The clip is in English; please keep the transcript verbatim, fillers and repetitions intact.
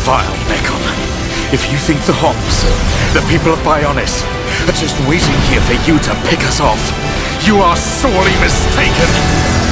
vile Necon. If you think the Homs, the people of Bionis, are just waiting here for you to pick us off, you are sorely mistaken!